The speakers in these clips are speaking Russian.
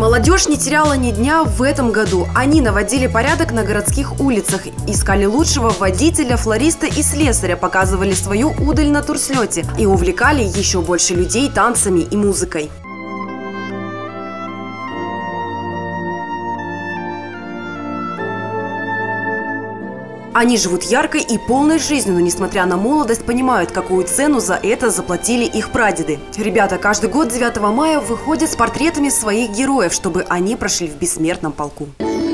Молодежь не теряла ни дня в этом году. Они наводили порядок на городских улицах, искали лучшего водителя, флориста и слесаря, показывали свою удаль на турслете и увлекали еще больше людей танцами и музыкой. Они живут яркой и полной жизнью, но, несмотря на молодость, понимают, какую цену за это заплатили их прадеды. Ребята каждый год 9 мая выходят с портретами своих героев, чтобы они прошли в бессмертном полку.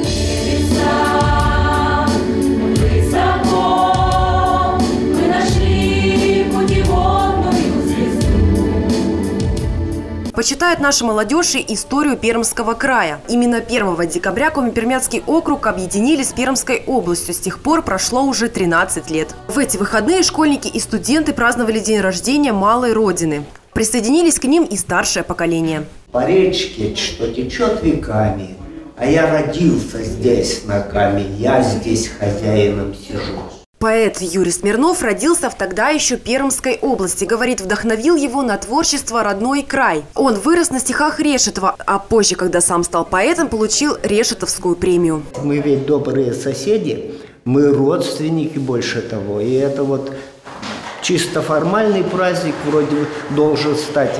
Почитает наша молодежь и историю Пермского края. Именно 1 декабря Коми-Пермяцкий округ объединили с Пермской областью. С тех пор прошло уже 13 лет. В эти выходные школьники и студенты праздновали день рождения малой родины. Присоединились к ним и старшее поколение. По речке, что течет веками, а я родился здесь на Каме, я здесь хозяином сижу. Поэт Юрий Смирнов родился в тогда еще Пермской области. Говорит, вдохновил его на творчество родной край. Он вырос на стихах Решетова, а позже, когда сам стал поэтом, получил Решетовскую премию. Мы ведь добрые соседи, мы родственники больше того. И это вот чисто формальный праздник вроде должен стать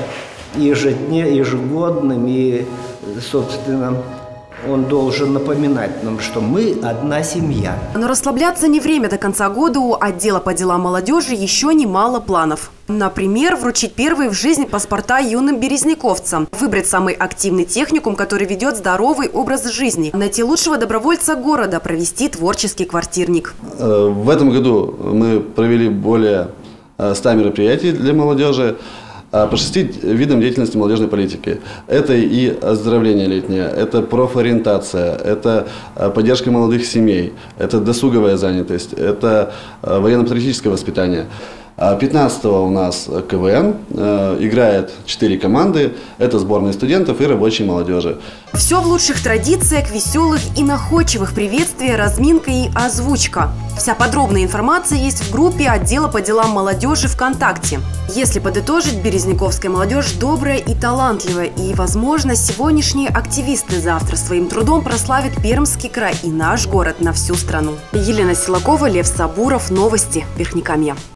ежегодным. И, собственно, он должен напоминать нам, что мы одна семья. Но расслабляться не время. До конца года у отдела по делам молодежи еще немало планов. Например, вручить первые в жизни паспорта юным березняковцам, выбрать самый активный техникум, который ведет здоровый образ жизни, найти лучшего добровольца города, провести творческий квартирник. В этом году мы провели более 100 мероприятий для молодежи по 6 видам деятельности молодежной политики. Это и оздоровление летнее, это профориентация, это поддержка молодых семей, это досуговая занятость, это военно-патриотическое воспитание. 15-го у нас КВН, играет 4 команды, это сборные студентов и рабочей молодежи. Все в лучших традициях, веселых и находчивых: приветствия, разминка и озвучка. Вся подробная информация есть в группе отдела по делам молодежи ВКонтакте. Если подытожить, березняковская молодежь добрая и талантливая, и, возможно, сегодняшние активисты завтра своим трудом прославят Пермский край и наш город на всю страну. Елена Силакова, Лев Сабуров, новости Верхнекамья.